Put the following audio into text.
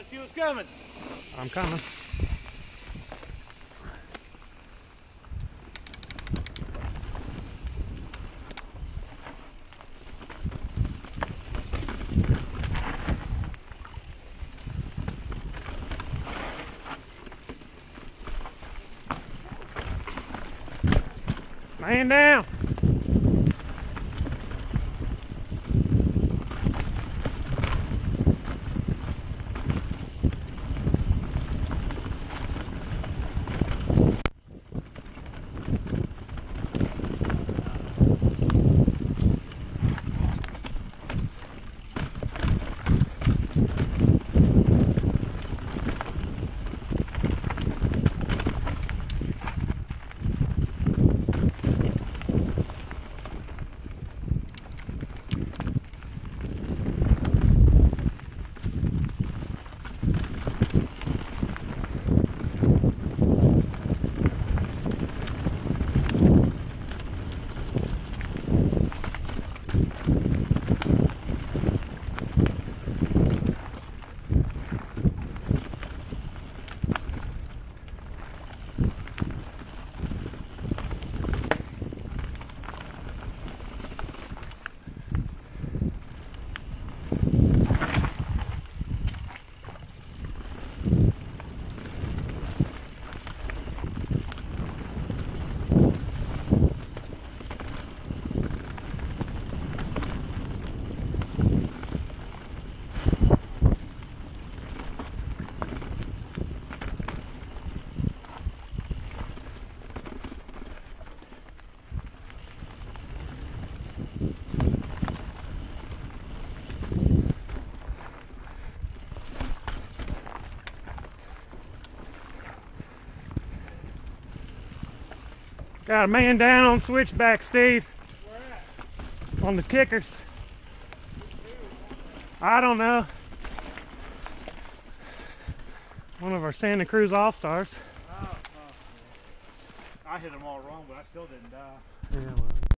thought she was coming. I'm coming. Man down. Got a man down on switchback, Steve. Where at? On the kickers. I don't know. One of our Santa Cruz All-Stars. Oh, I hit them all wrong, but I still didn't die. Yeah, well.